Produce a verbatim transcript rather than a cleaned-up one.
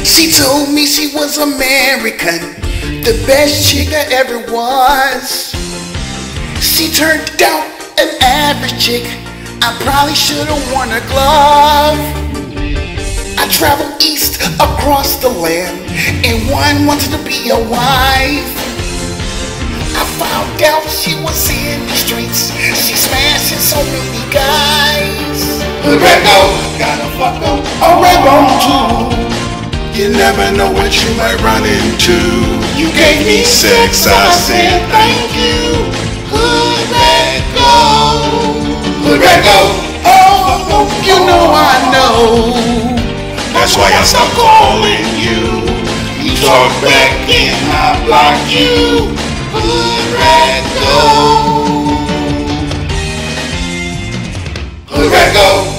She told me she was American, the best chick I ever was. She turned out an average chick, I probably should've worn a glove. I traveled east across the land, and one wanted to be a wife. I found out she was in the streets, she smashing so many guys. HoodRatGO, gotta fuck up a red bone too. You never know what you might run into. You gave me sex, I said thank you. HoodRatGO, HoodRatGO, oh, you know I know. That's why I stopped calling you. You talk back and I block you. HoodRatGO, HoodRatGO.